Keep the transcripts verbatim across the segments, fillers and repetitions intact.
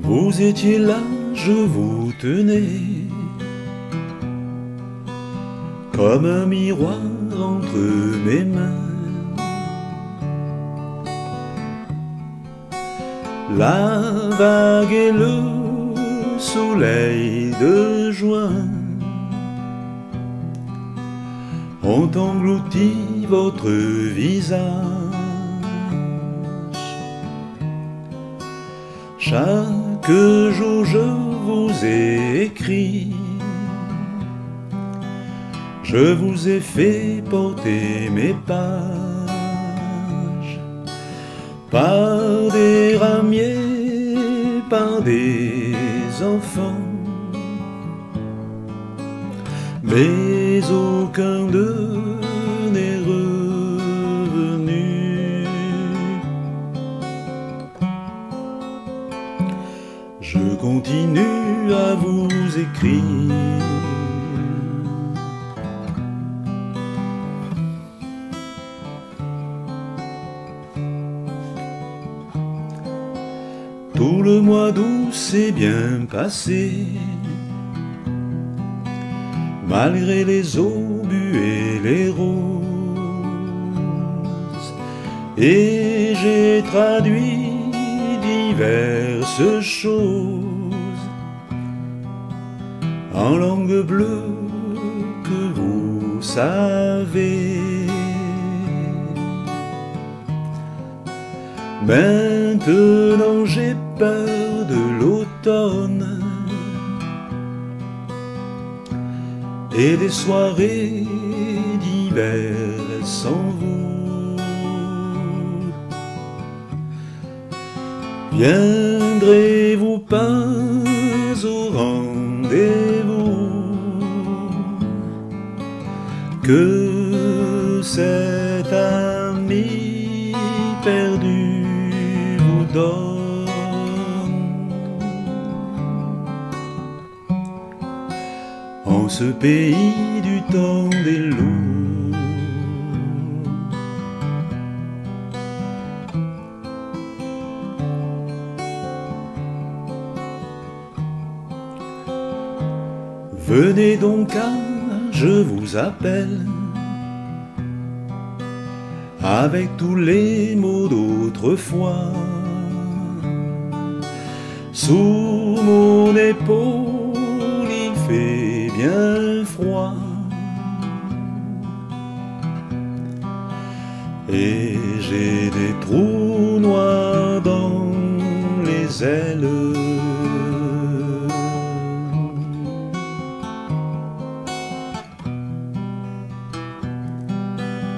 Vous étiez là, je vous tenais comme un miroir entre mes mains. La vague et le soleil de juin ont englouti votre visage. Chaque jour je vous ai écrit, je vous ai fait porter mes pages par des ramiers, par des enfants, mais aucun d'eux n'est revenu. Je continue à vous écrire. Tout le mois d'août s'est bien passé, malgré les obus et les roses, et j'ai traduit diverses choses en langue bleue que vous savez. Maintenant j'ai peur de l'automne et des soirées d'hiver sans vous. Viendrez-vous pas au rendez-vous que cet ami perdu vous donne en ce pays du temps des loups? Venez donc car je vous appelle, avec tous les mots d'autrefois. Sous mon épaule il fait bien froid, et j'ai des trous noirs dans les ailes.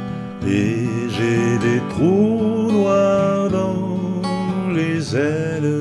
Et j'ai des trous noirs dans les ailes.